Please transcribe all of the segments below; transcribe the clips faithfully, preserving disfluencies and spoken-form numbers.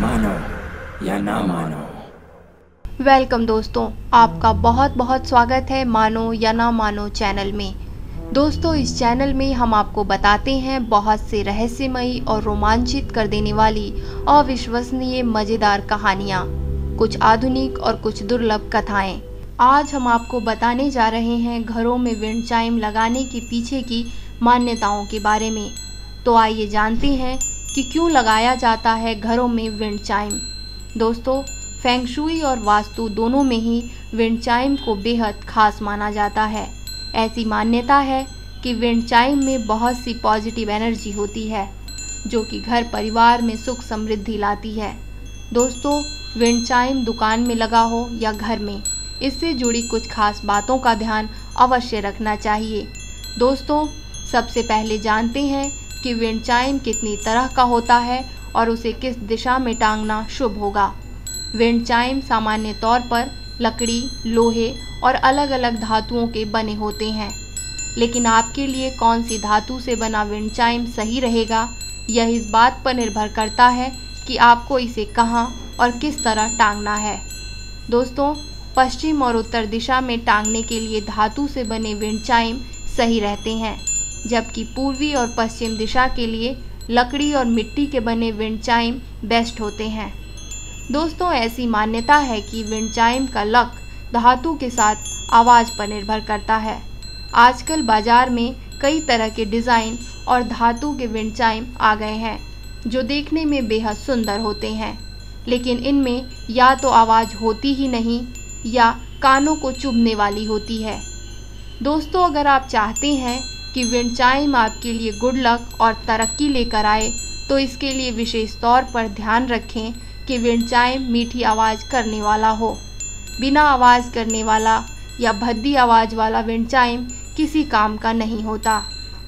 मानो या ना मानो। वेलकम दोस्तों, आपका बहुत बहुत स्वागत है मानो या ना मानो चैनल में। दोस्तों, इस चैनल में हम आपको बताते हैं बहुत से रहस्यमयी और रोमांचित कर देने वाली अविश्वसनीय मज़ेदार कहानियाँ, कुछ आधुनिक और कुछ दुर्लभ कथाएं। आज हम आपको बताने जा रहे हैं घरों में विंड चाइम लगाने के पीछे की मान्यताओं के बारे में। तो आइए जानते हैं कि क्यों लगाया जाता है घरों में विंड चाइम। दोस्तों, फेंग शुई और वास्तु दोनों में ही विंड चाइम को बेहद खास माना जाता है। ऐसी मान्यता है कि विंड चाइम में बहुत सी पॉजिटिव एनर्जी होती है जो कि घर परिवार में सुख समृद्धि लाती है। दोस्तों, विंड चाइम दुकान में लगा हो या घर में, इससे जुड़ी कुछ खास बातों का ध्यान अवश्य रखना चाहिए। दोस्तों, सबसे पहले जानते हैं कि विंड चाइम कितनी तरह का होता है और उसे किस दिशा में टांगना शुभ होगा। विंड चाइम सामान्य तौर पर लकड़ी, लोहे और अलग अलग धातुओं के बने होते हैं, लेकिन आपके लिए कौन सी धातु से बना विंड चाइम सही रहेगा, यह इस बात पर निर्भर करता है कि आपको इसे कहाँ और किस तरह टांगना है। दोस्तों, पश्चिम और उत्तर दिशा में टांगने के लिए धातु से बने विंड चाइम सही रहते हैं, जबकि पूर्वी और पश्चिम दिशा के लिए लकड़ी और मिट्टी के बने विंड चाइम बेस्ट होते हैं। दोस्तों, ऐसी मान्यता है कि विंड चाइम का लक धातु के साथ आवाज़ पर निर्भर करता है। आजकल बाजार में कई तरह के डिज़ाइन और धातु के विंड चाइम आ गए हैं जो देखने में बेहद सुंदर होते हैं, लेकिन इनमें या तो आवाज़ होती ही नहीं या कानों को चुभने वाली होती है। दोस्तों, अगर आप चाहते हैं कि विंड चाइम आपके लिए गुड लक और तरक्की लेकर आए, तो इसके लिए विशेष तौर पर ध्यान रखें कि विंड चाइम मीठी आवाज़ करने वाला हो। बिना आवाज़ करने वाला या भद्दी आवाज़ वाला विंड चाइम किसी काम का नहीं होता।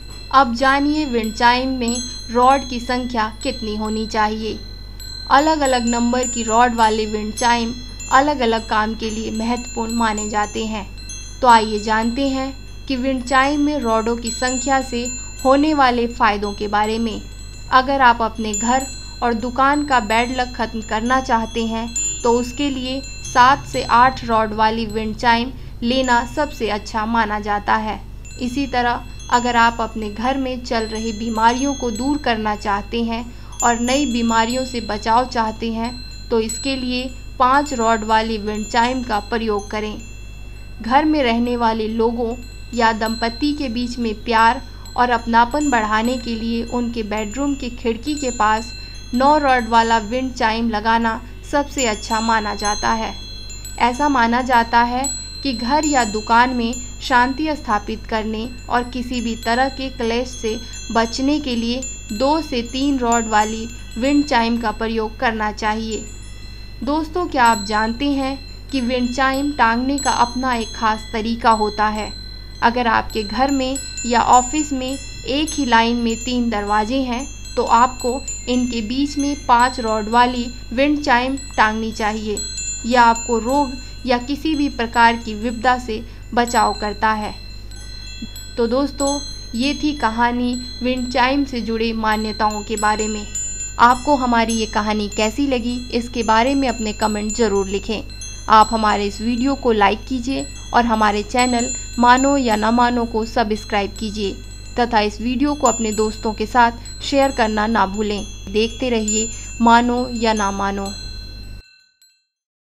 अब जानिए विंड चाइम में रॉड की संख्या कितनी होनी चाहिए। अलग अलग नंबर की रॉड वाले विंड चाइम अलग अलग काम के लिए महत्वपूर्ण माने जाते हैं। तो आइए जानते हैं कि विंड चाइम में रॉडों की संख्या से होने वाले फ़ायदों के बारे में। अगर आप अपने घर और दुकान का बैड लक ख़त्म करना चाहते हैं तो उसके लिए सात से आठ रॉड वाली विंड चाइम लेना सबसे अच्छा माना जाता है। इसी तरह अगर आप अपने घर में चल रही बीमारियों को दूर करना चाहते हैं और नई बीमारियों से बचाव चाहते हैं तो इसके लिए पाँच रॉड वाली विंड चाइम का प्रयोग करें। घर में रहने वाले लोगों या दंपति के बीच में प्यार और अपनापन बढ़ाने के लिए उनके बेडरूम की खिड़की के पास नौ रॉड वाला विंड चाइम लगाना सबसे अच्छा माना जाता है। ऐसा माना जाता है कि घर या दुकान में शांति स्थापित करने और किसी भी तरह के क्लेश से बचने के लिए दो से तीन रॉड वाली विंड चाइम का प्रयोग करना चाहिए। दोस्तों, क्या आप जानते हैं कि विंड चाइम टांगने का अपना एक खास तरीका होता है। अगर आपके घर में या ऑफिस में एक ही लाइन में तीन दरवाजे हैं तो आपको इनके बीच में पांच रॉड वाली विंड चाइम टांगनी चाहिए। यह आपको रोग या किसी भी प्रकार की विपदा से बचाव करता है। तो दोस्तों, ये थी कहानी विंड चाइम से जुड़े मान्यताओं के बारे में। आपको हमारी ये कहानी कैसी लगी, इसके बारे में अपने कमेंट ज़रूर लिखें। आप हमारे इस वीडियो को लाइक कीजिए और हमारे चैनल मानो या ना मानो को सब्सक्राइब कीजिए तथा इस वीडियो को अपने दोस्तों के साथ शेयर करना ना भूलें। देखते रहिए मानो या ना मानो।